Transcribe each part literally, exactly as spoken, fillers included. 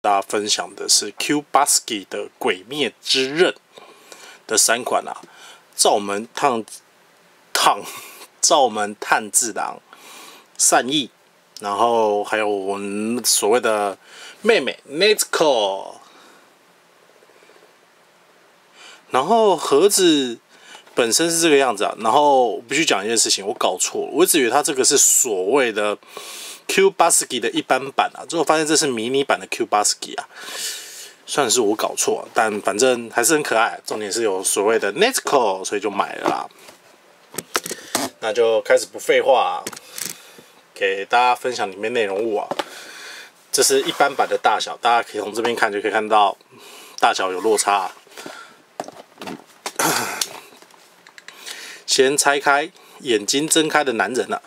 大家分享的是 Q Basket 的《鬼灭之刃》的三款啊，灶门炭炭灶门炭治郎、善意，然后还有我们所谓的妹妹 Nezuko。然后盒子本身是这个样子啊，然后我必须讲一件事情，我搞错了，我一直以为它这个是所谓的 Q Basket 的一般版啊，最后发现这是迷你版的 Q Basket 啊，算是我搞错，但反正还是很可爱。重点是有所谓的 Nezuko， 所以就买了啦。那就开始不废话、啊，给大家分享里面内容物啊。这是一般版的大小，大家可以从这边看就可以看到大小有落差、啊。先拆开，眼睛睁开的男人啊，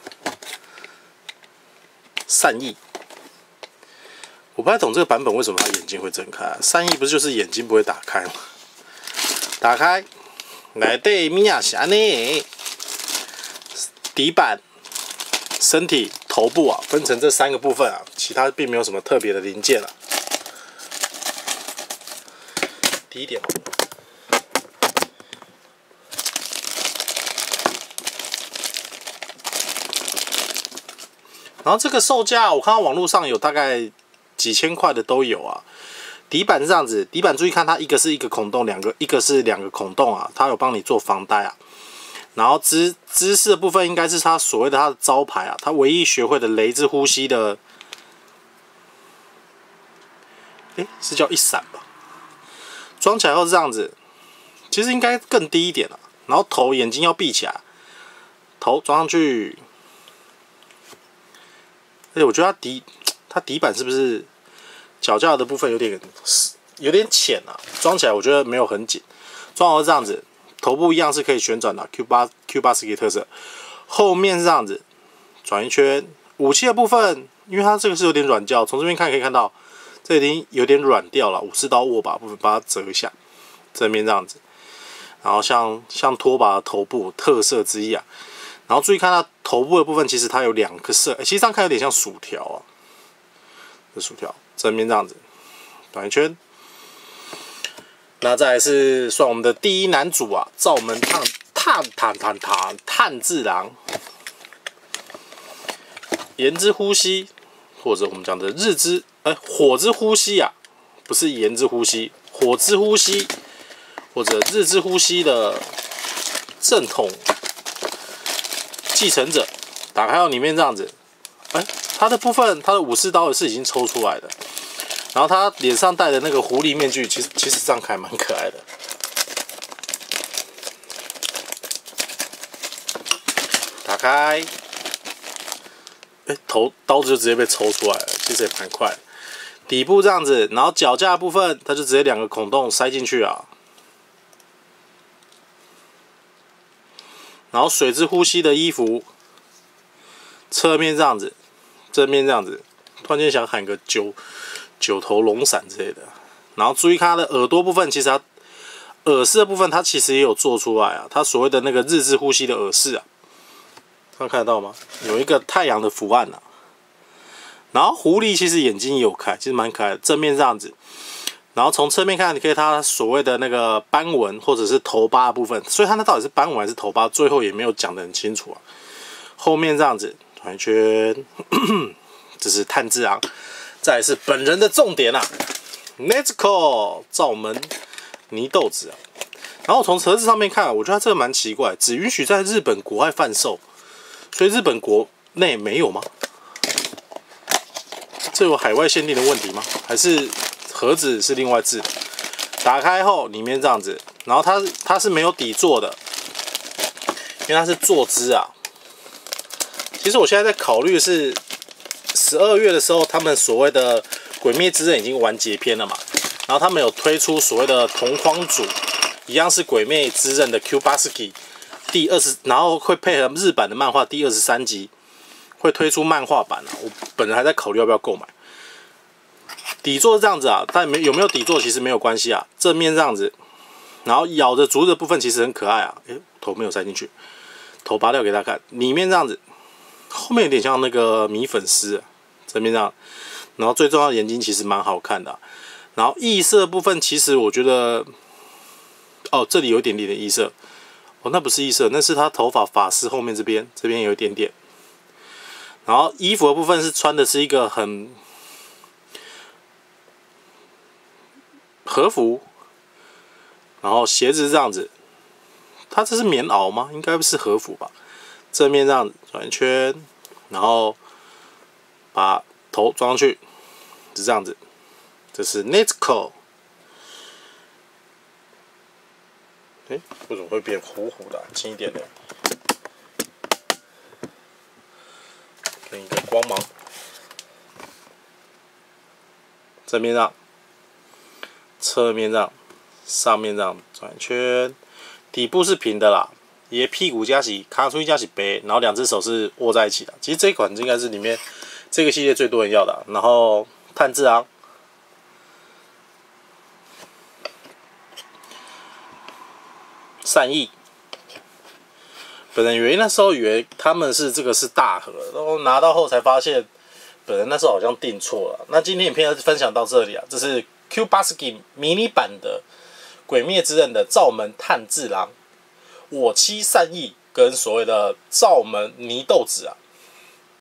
善意。我不太懂这个版本为什么他眼睛会睁开、啊。善意不是就是眼睛不会打开吗？打开，来对米亚侠呢？底板、身体、头部啊，分成这三个部分啊，其他并没有什么特别的零件啊。第一点。然后这个售价，我看到网络上有大概几千块的都有啊。底板是这样子，底板注意看，它一个是一个孔洞，两个一个是两个孔洞啊，它有帮你做防呆啊。然后姿姿势的部分应该是它所谓的它的招牌啊，它唯一学会的雷之呼吸的，诶，是叫一闪吧？装起来后是这样子，其实应该更低一点了、啊。然后头眼睛要闭起来，头装上去。而且我觉得它底它底板是不是脚架的部分有点有点浅啊？装起来我觉得没有很紧。装好是这样子，头部一样是可以旋转的 ，Q 八 Q 八 十 K 特色。后面是这样子，转一圈。武器的部分，因为它这个是有点软胶，从这边看可以看到，这已经有点软掉了。武士刀握把部分把它折一下，正面这样子。然后像像拖把的头部特色之一啊。然后注意看它头部的部分，其实它有两个色，欸、其实这样看有点像薯条啊。这薯条正面这样子，转一圈。那再来是算我们的第一男主啊，灶门炭炭炭炭炭炭治郎，炎之呼吸，或者我们讲的日之哎、欸、火之呼吸啊，不是炎之呼吸，火之呼吸或者日之呼吸的正统。继承者打开到里面这样子，哎、欸，它的部分，它的武士刀也是已经抽出来的，然后他脸上戴的那个狐狸面具，其实其实这样看蛮可爱的。打开，哎、欸，头刀子就直接被抽出来了，其实也蛮快的。底部这样子，然后脚架的部分，它就直接两个孔洞塞进去啊。然后水之呼吸的衣服，侧面这样子，正面这样子，突然间想喊个九九头龙伞之类的。然后注意看它的耳朵部分，其实它耳饰的部分，它其实也有做出来啊。它所谓的那个日之呼吸的耳饰啊，大家看得到吗？有一个太阳的图案啊。然后狐狸其实眼睛也有开，其实蛮可爱的。正面这样子。然后从侧面看，你可以看它所谓的那个斑纹或者是头疤的部分，所以它那到底是斑纹还是头疤，最后也没有讲得很清楚啊。后面这样子转一圈，这是炭治郎，再来是本人的重点啊 ，Nezuko 灶门泥豆子啊。然后从盒子上面看，我觉得它这个蛮奇怪，只允许在日本国外贩售，所以日本国内没有吗？这有海外限定的问题吗？还是？盒子是另外制的，打开后里面这样子，然后它它是没有底座的，因为它是坐姿啊。其实我现在在考虑的是十二月的时候，他们所谓的《鬼灭之刃》已经完结篇了嘛，然后他们有推出所谓的同框组，一样是《鬼灭之刃》的 Q Basket 第二十，然后会配合日版的漫画第二十三集，会推出漫画版啊。我本人还在考虑要不要购买。底座是这样子啊，但没有没有底座其实没有关系啊。正面这样子，然后咬着竹子的部分其实很可爱啊。诶，头没有塞进去，头拔掉给大家看。里面这样子，后面有点像那个米粉丝、啊，正面这样。 然后最重要的眼睛其实蛮好看的、啊。然后异色部分，其实我觉得，哦，这里有一点点的异色，哦，那不是异色，那是他头发发丝后面这边，这边有一点点。然后衣服的部分是穿的是一个很和服，然后鞋子是这样子，它这是棉袄吗？应该不是和服吧？正面这样子转一圈，然后把头装上去，是这样子。这是 Netco。哎，为什么会变糊糊的、啊？轻一点的。给你一个光芒。正面上，侧面上，上面这样转一圈，底部是平的啦。也屁股加起卡出去加起背，然后两只手是握在一起的。其实这一款应该是里面这个系列最多人要的、啊。然后碳字昂，善意。本人以为那时候以为他们是这个是大盒，然后拿到后才发现，本人那时候好像订错了。那今天影片就分享到这里啊，这是 Q Basket 迷你版的《鬼灭之刃》的灶门炭治郎，我妻善意跟所谓的灶门祢豆子啊。